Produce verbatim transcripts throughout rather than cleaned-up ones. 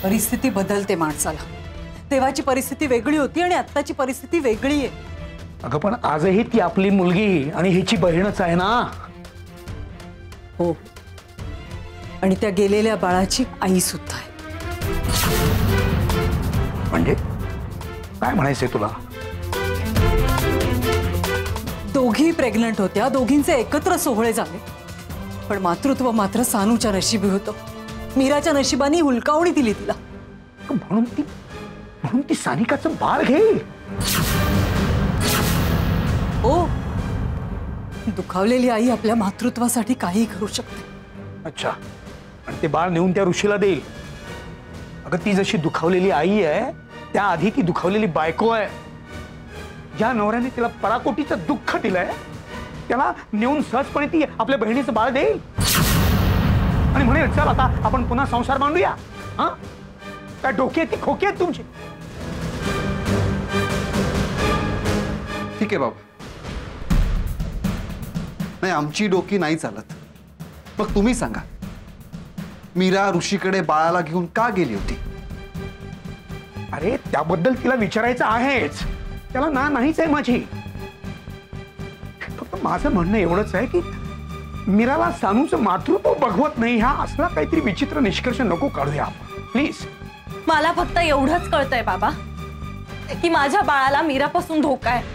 परिस्थिती बदलते माणसाला। तेव्हाची परिस्थिती वेगळी होती आणि आत्ताची परिस्थिती वेगळी आहे। अगं पण आजही ती आपली मुलगी आणि हिची बहीणच आहे ना। हो, आणि त्या गेलेल्या बाळाची आई सुद्धा आहे। म्हणजे काय म्हणायचंय तुला? दोघी प्रेग्नंट होत्या, दोघींचे एकत्र सोहळे झाले, पण मातृत्व मात्र सानूच्या नशिबी होतं। मीराच्या नशिबाने हुलकावणी दिली तिला। म्हणून ती म्हणून ती सानिकाचं बाळ घेईल? हो, दुखावलेली आई आपल्या मातृत्वासाठी काही करू शकते। अच्छा, आणि ते बाळ नेऊन त्या ऋषीला देईल? अगं ती जशी दुखावलेली आई आहे त्याआधी ती दुखावलेली बायको आहे। ज्या नवऱ्याने तिला पराकोटीचं दुःख दिलंय त्याला नेऊन सहजपणे ती आपल्या बहिणीचं बाळ देईल आणि म्हणेल चल आता आपण पुन्हा संसार बांधूया। हा, काय डोके ती खोके आहेत तुमची? ठीक आहे बाबा, नाही आमची डोकी नाही चालत। मग तुम्ही सांगा, मीरा ऋषीकडे बाळाला घेऊन का गेली होती? अरे त्याबद्दल तिला विचारायचं आहेच, त्याला ना नाहीच आहे माझी। फक्त माझं म्हणणं एवढंच आहे की मीराला सानूचं मातृत्व बघवत नाही हा असला काहीतरी विचित्र निष्कर्ष नको काढूया आपण, प्लीज। मला फक्त एवढंच कळतंय बाबा की माझ्या बाळाला मीरापासून धोका आहे।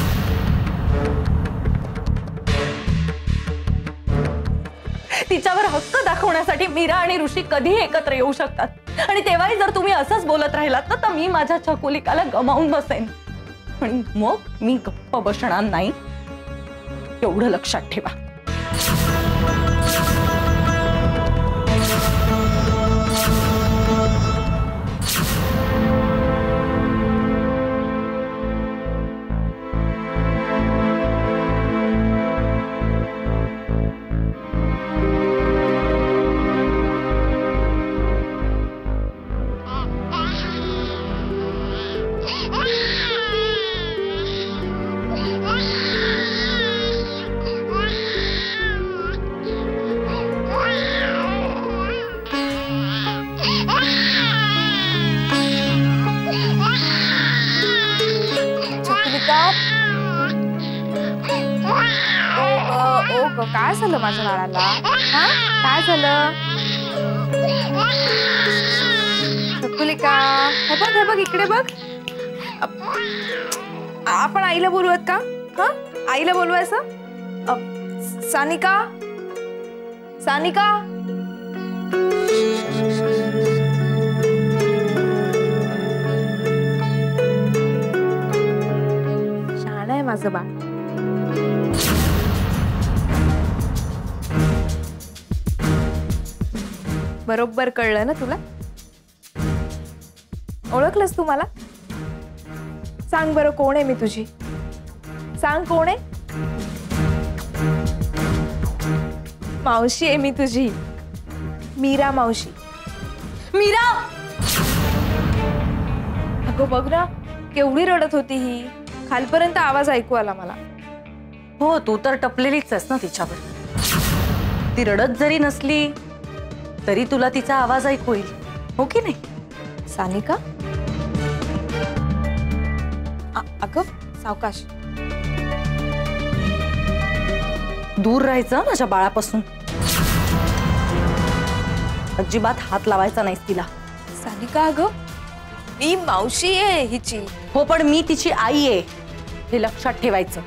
तिच्यावर हक्क दाखवण्यासाठी मीरा आणि ऋषी कधीही एकत्र येऊ शकतात आणि तेव्हाही जर तुम्ही असंच बोलत राहिलात ना तर मी माझ्या छकुलिकाला गमावून बसेन आणि मग मी गप्प बसणार नाही, एवढं लक्षात ठेवा। काय झालं माझ्या बाळाला? हा, काय झालं? छकुलिका, हे बघ हे बघ इकडे बघ। आपण आईला बोलूयात का? हा, आईला बोलवायचं? सानिका, सानिका, शान आहे माझं बाळ। बरोबर कळलं ना तुला? ओळखलंस तू मला? सांग बरं कोण आहे मी तुझी? सांग कोण आहे? मावशी आहे मी तुझी, मीरा मावशी। मीरा, अगं बघ ना केवढी रडत होती ही, खालपर्यंत आवाज ऐकू आला मला। हो तू तर टपलेलीच आहेस ना तिच्यावर। ती रडत जरी नसली तरी तुला तिचा आवाज ऐकू येईल, हो की नाही? सानिका, अगं सावकाश, दूर राहायचं माझ्या बाळापासून, अजिबात हात लावायचा नाहीस तिला। सानिका अगं मी मावशी आहे हिची। हो पण मी तिची आई आहे हे लक्षात ठेवायचं।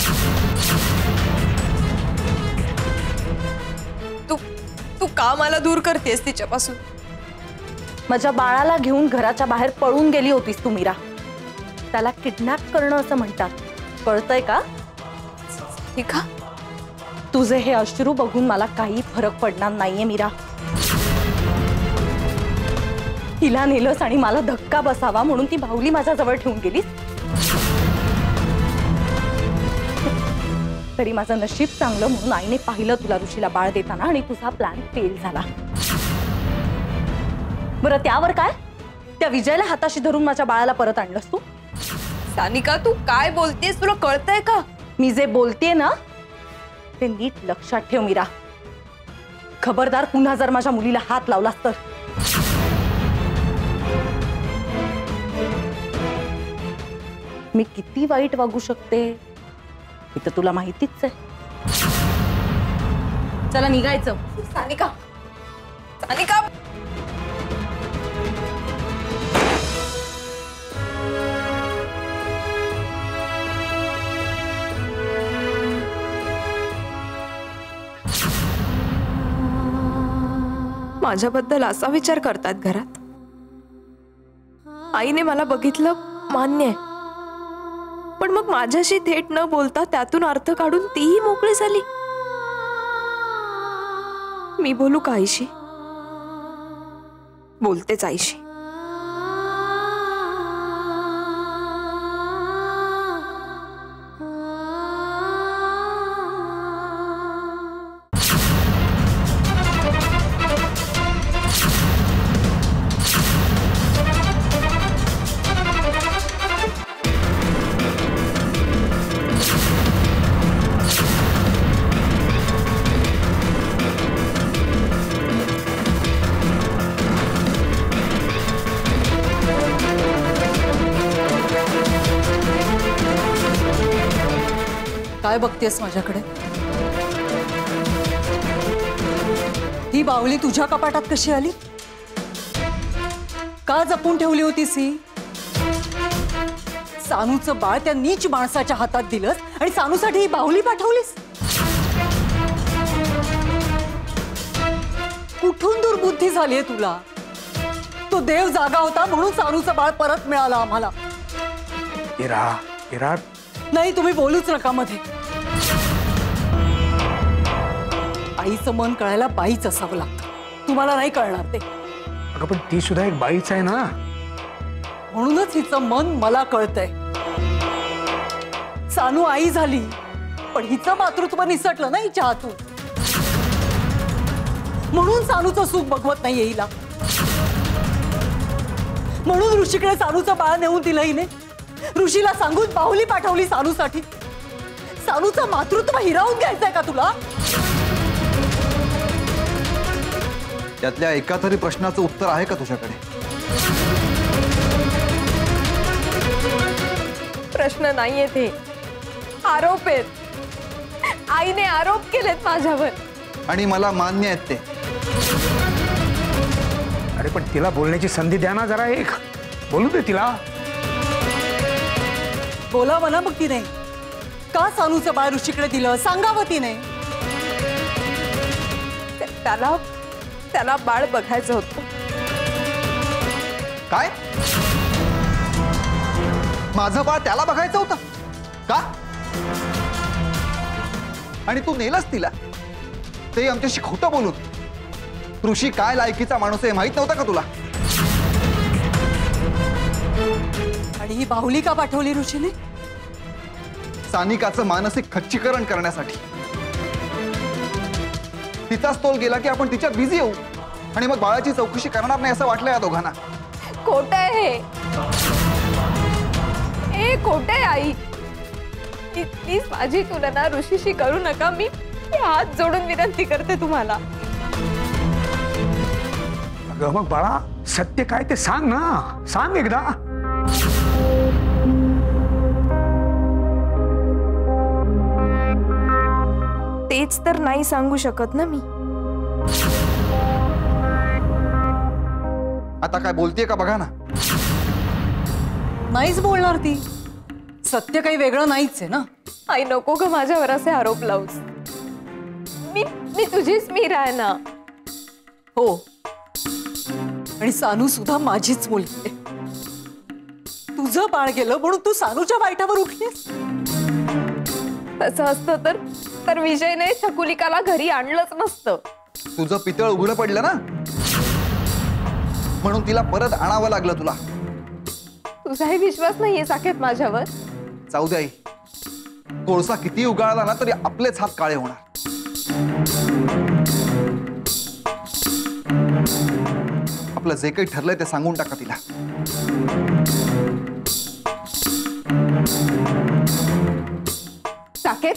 तू तू का मला दूर करतेस तिच्यापासून? माझ्या बाळाला घेऊन घराच्या बाहेर पळून गेली होतीस तू मीरा, त्याला किडनॅप करणं असं म्हणतात, कळतंय का? ठीक आहे, तुझे हे अश्रू बघून मला काही फरक पडणार नाहीये मीरा। हिला नेलंस आणि मला धक्का बसावा म्हणून ती बाहुली माझ्या जवळ ठेवून गेलीस, तरी माझं नशीब चांगलं म्हणून आईने पाहिलं तुला ऋषीला बाळ देताना आणि तुझा प्लॅन फेल झाला। बरं त्यावर काय? त्या विजयला हाताशी धरून माझ्या बाळाला परत आणलंस तू? सानिका तू काय बोलतेस, तुला कळतंय का? मी जे बोलतेय ना ते नीट लक्षात ठेव मीरा। खबरदार पुन्हा जर माझ्या मुलीला हात लावलास तर। मी किती वाईट वागू शकते हे तर तुला माहितीच आहे. चला निघायचं. सानिका, सानिका, माझ्याबद्दल असा विचार करतात घरात. आईने मला बघितलं मान्य आहे, पण मग माझ्याशी थेट न बोलता त्यातून अर्थ काढून तीही मोकळी झाली. मी बोलू का आईशी? बोलतेच आईशी. काय बघतेस माझ्याकडे? ही बावली तुझ्या कपाटात कशी आली? का जपून ठेवली होतीस ही? सानूचं बाळ त्या नीच माणसाच्या हातात दिलंस आणि सानूसाठी ही बाहुली पाठवलीस? कुठून दुर्बुद्धी झालीये तुला? तो देव जागा होता म्हणून सानूचं बाळ परत मिळालं आम्हाला. इरा, इरा, नाही, तुम्ही बोलूच नका मध्ये. आईचं मन कळायला बाईच असावं लागतं. तुम्हाला नाही कळणार ते. अगं पण ती सुद्धा एक बाईच आहे ना. म्हणूनच हिचं मन मला कळतंय. सानू आई झाली पण हिचं मातृत्व निसटलं ना हिच्या हातून. म्हणून सानूचं सुख बघवत नाहीये हिला. म्हणून ऋषीकडे सानूचं बाळ नेऊन दिलं हिने. ऋषीला सांगून बाहुली पाठवली सानूसाठी. सानूचं मातृत्व हिरावून घ्यायचंय का तुला? त्यातल्या एका तरी प्रश्नाचं उत्तर आहे का तुझ्याकडे? प्रश्न नाहीये ते, आरोप आहेत. आईने आरोप केलेत माझ्यावर. आणि मला मान्य आहेत ते. अरे पण तिला बोलण्याची संधी द्या ना जरा. एक बोलू दे तिला. बोलावं ना मग तिने. का सानूचं बाळ ऋषीकडे दिलं सांगावं तिने. त्याला त्याला बाळ बघायचं होतं. काय? माझं बाळ त्याला बघायचं होतं का? आणि तू नेलंस तिला, ते आमच्याशी खोटं बोलून. ऋषी काय लायकीचा माणूस आहे माहित नव्हता का तुला? आणि ही बाहुली का पाठवली ऋषीने? सानिकाचं मानसिक खच्चीकरण करण्यासाठी. तिचाच तोल गेला की आपण तिच्यात बिझी होऊ आणि मग बाळाची चौकशी करणार नाही असं वाटलं या दोघांना. खोटं आहे हे. खोटं आहे आई. प्लीज माझी तुलना ऋषीशी करू नका. मी हात जोडून विनंती करते तुम्हाला. अगं मग बाळा सत्य काय ते सांग ना. सांग एकदा. तेच तर नाही सांगू शकत ना मी. आता काय बोलतेय का बघा ना. नाहीच बोलणार ती. सत्य काही वेगळं नाहीच आहे ना. आई नको ग माझ्यावर असे आरोप लावूस. मी मी तुझीच मीरा आहे ना. हो, आणि सानू सुद्धा माझीच मुलगी आहे. तुझं बाळ गेलं म्हणून तू सानूच्या वाईटावर उठलीस. तसं असतं तर तर विजयने छकुलिकाला घरी आणलंच नसतं. तुझं पितळ उघडं पडलं ना म्हणून तिला परत आणावं लागलं तुला. तुझाही विश्वास नाहीये साकेत माझ्यावर. जाऊ दे आई. कोळसा किती उगाळला ना तरी आपलेच हात काळे होणार. आपलं जे काही ठरलंय ते सांगून टाका तिला. साकेत,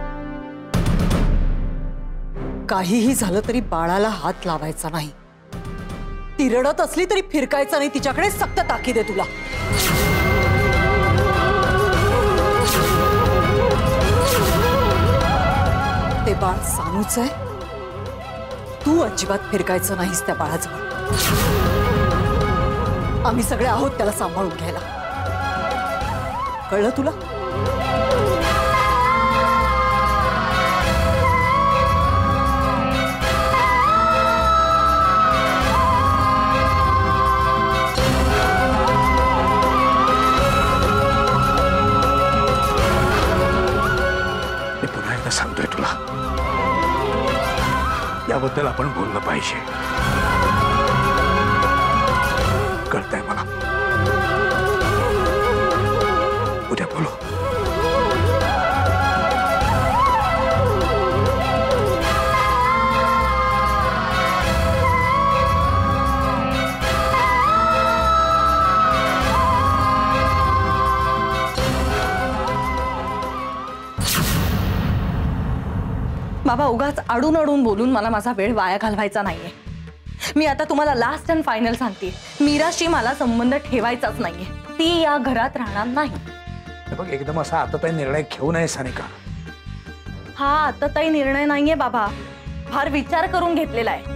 काहीही झालं तरी बाळाला हात लावायचा नाही. ती रडत असली तरी फिरकायचं नाही तिच्याकडे, सक्त ताकीद आहे तुला. ते बाळ सानूच आहे, तू अजिबात फिरकायचं नाहीस त्या बाळाजवळ. आम्ही सगळे आहोत त्याला सांभाळून घ्यायला, कळलं तुला? मी पुन्हा एकदा सांगतोय तुला, याबद्दल आपण बोललं पाहिजे, कळतंय मला. उद्या बोलू. बाबा, उगाच अडून अडून बोलून मला माझा वेळ वाया घालवायचा नाहीये. मी आता तुम्हाला लास्ट अँड फायनल सांगते, मीराशी मला संबंध ठेवायचाच नाहीये. ती या घरात राहणार नाही. बघ, एकदम असा आता निर्णय घेऊ नये सानिका. हा आता काही निर्णय नाहीये बाबा, फार विचार करून घेतलेला आहे.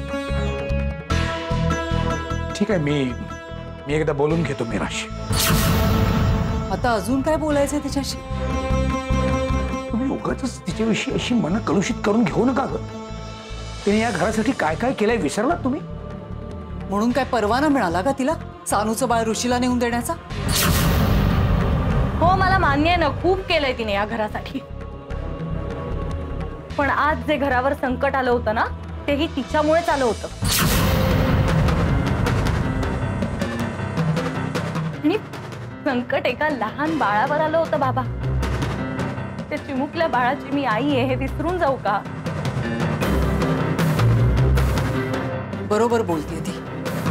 ठीक आहे, मी मी एकदा बोलून घेतो मीराशी. आता अजून काय बोलायचंय तिच्याशी? तुम्ही उगाच तिच्याविषयी अशी मन कलुषित करून घेऊ नका ग. तिने या घरासाठी काय काय केलंय विसरलात तुम्ही? म्हणून काय परवाना मिळाला का तिला सानूचं बाळ ऋषीला नेऊन देण्याचा? हो, मला मान्य आहे ना, खूप केलंय तिने या घरासाठी. पण आज जे घरावर संकट आलं होतं ना, तेही तिच्यामुळेच आलं होतं. आणि संकट एका लहान बाळावर आलं होतं बाबा. त्या चिमुकल्या बाळाची मी आई आहे हे विसरून जाऊ का? बरोबर बोलतेय ती.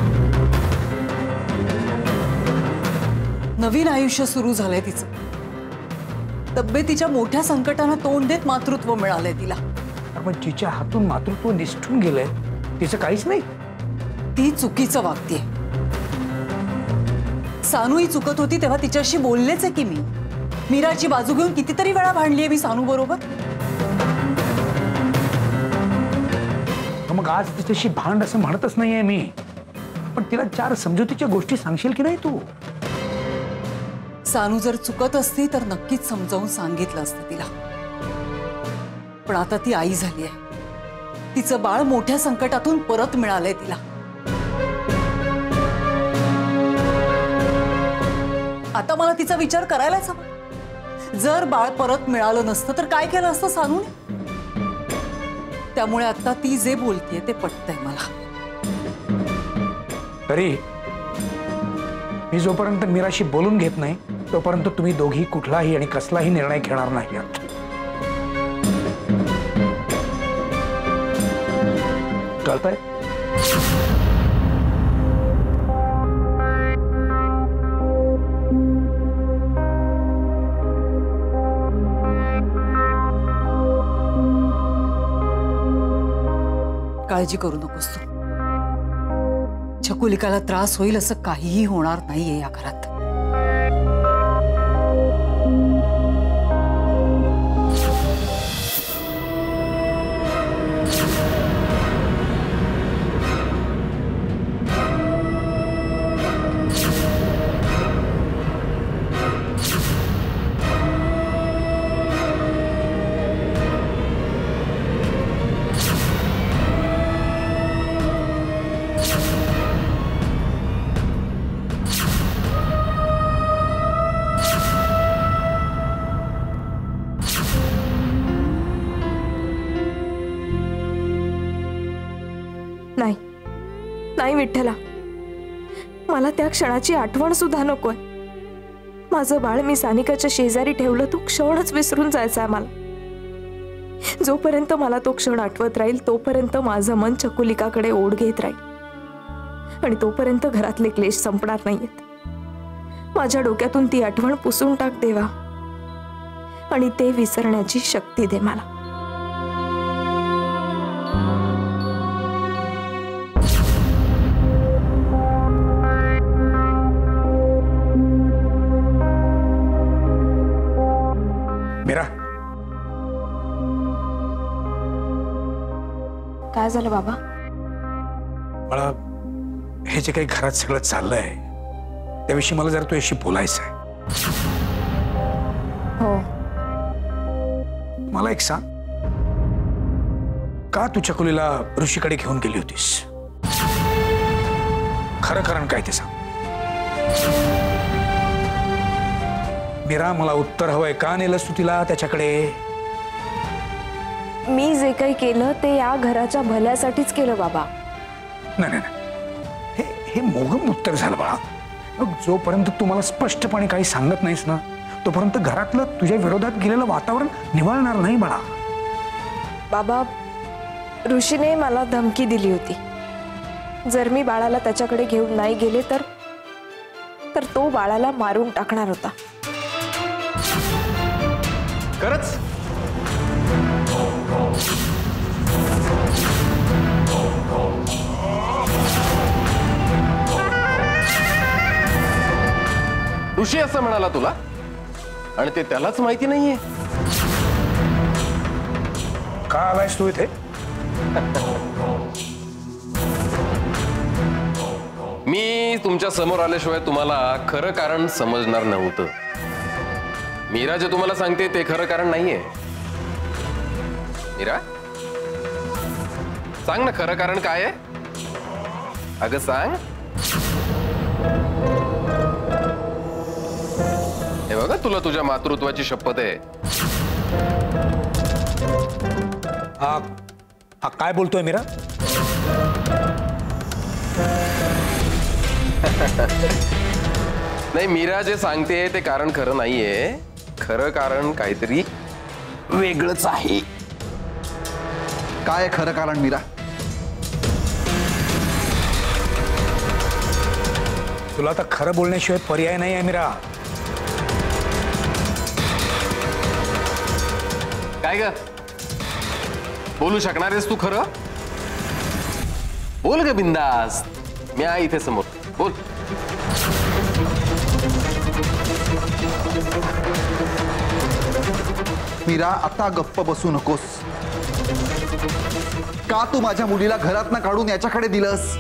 नवीन आयुष्य सुरू झालंय तिचं. तब्येतीच्या मोठ्या संकटांना तोंड देत मातृत्व मिळालंय तिला. पण तिच्या हातून मातृत्व निसटून गेलंय, तिचं काहीच नाही. ती चुकीचं वागतेय. सानू ही चुकत होती तेव्हा तिच्याशी बोललेच आहे की मी. मीराची बाजू घेऊन कितीतरी वेळा भांडलीये मी सानू बरोबर. मग आज तिच्याशी भांड असं म्हणतच नाहीये मी, पण तिला चार समजुतीच्या गोष्टी सांगशील की नाही तू? सानू जर चुकत असती तर नक्कीच समजावून सांगितलं असतं तिला. पण आता ती आई झाली आहे. तिचं बाळ मोठ्या संकटातून परत मिळालंय तिला. आता मला तिचा विचार करायलाच हवा. जर बाळ परत मिळालं नसतं तर काय केलं असतं सानूने? त्यामुळे आता ती जे बोलतेय ते पटतंय मला. तरी मी जोपर्यंत मीराशी बोलून घेत नाही तोपर्यंत तुम्ही दोघी कुठलाही आणि कसलाही निर्णय घेणार नाही. कळतंय? काळजी करू नकोस तू. छकुलिकाला त्रास होईल असं काहीही होणार नाहीये या घरात. नाही नाही विठ्ठला, मला त्या क्षणाची आठवण सुद्धा नकोय. माझं बाळ मी सानिकाच्या शेजारी ठेवलं तो क्षणच विसरून जायचा आहे मला. जोपर्यंत मला तो क्षण आठवत राहील तोपर्यंत माझं मन छकुलिकाकडे ओढ घेत राहील आणि तोपर्यंत घरातले क्लेश संपणार नाहीयेत. माझ्या डोक्यातून ती आठवण पुसून टाक देवा आणि ते विसरण्याची शक्ती दे मला. काय झालं बाबा? मला हे जे काही घरात सगळं चाललंय त्याविषयी मला जरा तुझ्याशी बोलायचं आहे. हो. मला एक सांग, का तू चकुलीला ऋषीकडे घेऊन गेली होतीस? खरं कारण काय ते सांग. मीरा, मला उत्तर हवंय, का नेलंस तू तिला त्याच्याकडे? मी जे काही केलं ते या घराच्या भल्यासाठीच केलं बाबा. नाही नाही हे हे मोघम उत्तर झालं बाळा. मग जोपर्यंत तू मला स्पष्टपणे काही सांगत नाहीस ना तोपर्यंत घरातलं तुझ्या विरोधात गेलेलं वातावरण निवळणार नाही बाळा. बाबा, ऋषीने मला धमकी दिली होती, जर मी बाळाला त्याच्याकडे घेऊन नाही गेले तर तर तो बाळाला मारून टाकणार होता. खरंच? ऋषी असं म्हणाला तुला आणि ते त्यालाच माहिती नाहीये? का आलायस तू इथे? मी तुमच्या समोर आल्याशिवाय तुम्हाला खरं कारण समजणार नव्हतं. मीरा जे तुम्हाला सांगते ते खरं कारण नाहीये. मीरा, सांग ना खरं कारण काय आहे? अगं सांग. हे बघा, तुला तुझ्या मातृत्वाची शपथ आहे. हा हा काय बोलतोय मीरा? नाही, मीरा जे सांगते ते कारण खरं नाहीये. खरं कारण काहीतरी वेगळंच आहे. काय आहे खरं कारण मीरा? तुला आता खरं बोलण्याशिवाय पर्याय नाही आहे मीरा. काय ग, बोलू शकणार आहेस तू खरं? बोल ग बिंदास, मी आहे इथे समोर, बोल. मीरा, आता गप्प बसू नकोस. का तू माझ्या मुलीला घरातनं काढून याच्याकडे दिलंस?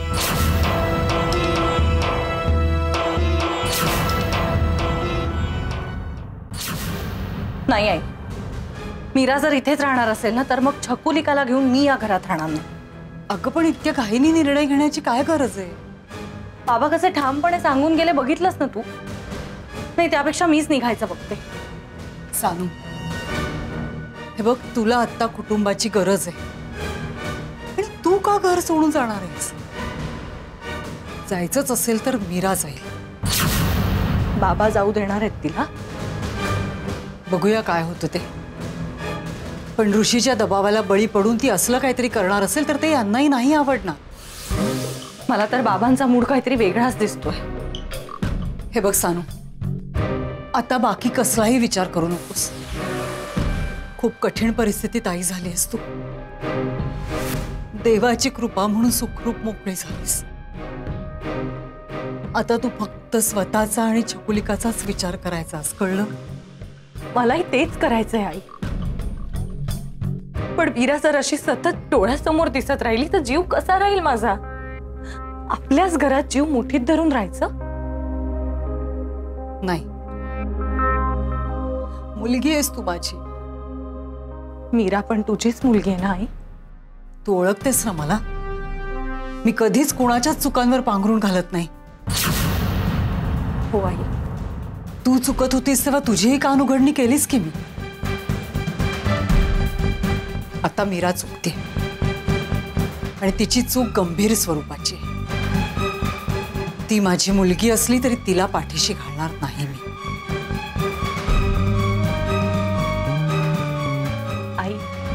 नाही आई, मीरा जर इथेच राहणार असेल ना तर मग छकुलिकाला घेऊन मी या घरात राहणार नाही. अगं पण इतक्या घाईने निर्णय घेण्याची काय गरज आहे? बाबा कसे ठामपणे सांगून गेले बघितलंस ना तू. नाही, त्यापेक्षा मीच निघायचं बघते. सानू, हे बघ, तुला आता कुटुंबाची गरज आहे आणि तू का घर सोडून जाणार आहेस? जायचंच असेल तर मीरा जाईल. बाबा जाऊ देणार आहेत तिला? बघूया काय होतं ते. पण ऋषीच्या दबावाला बळी पडून ती असलं काहीतरी करणार असेल तर ते यांनाही नाही आवडणार. मला तर बाबांचा मूड काहीतरी वेगळाच दिसतोय. हे बघ सानू, आता बाकी कसलाही विचार करू नकोस. खूप कठीण परिस्थितीत आई झालीस तू. देवाची कृपा म्हणून सुखरूप मोकळी झालीस. आता तू फक्त स्वतःचा आणि छकुलिकाचाच विचार करायचास, कळलं? मलाही तेच करायचंय आई. पण वीरा जर अशी सतत डोळ्यासमोर दिसत राहिली तर जीव कसा राहील माझा? आपल्याच घरात जीव मुठीत धरून राहायचं? नाही, मुलगी आहेस तू माझी. मीरा पण तुझीच मुलगी आहे ना आई? तू ओळखतेस ना मला. मी कधीच कुणाच्याच चुकांवर पांघरून घालत नाही. हो आई. तू चुकत होतीस तेव्हा तुझीही कान उघडणी केलीस की मी. आता मीरा चुकते आणि तिची चूक गंभीर स्वरूपाची. ती माझी मुलगी असली तरी तिला पाठीशी घालणार नाही मी. आई,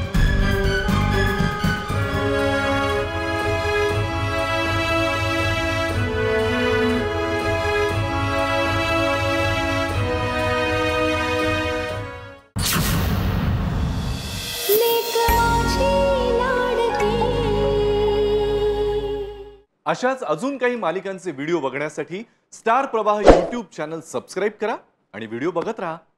अशाच अजून काही मालिकांचे व्हिडिओ बघण्यासाठी स्टार प्रवाह यूट्यूब चॅनल सबस्क्राईब करा आणि व्हिडिओ बघत राहा.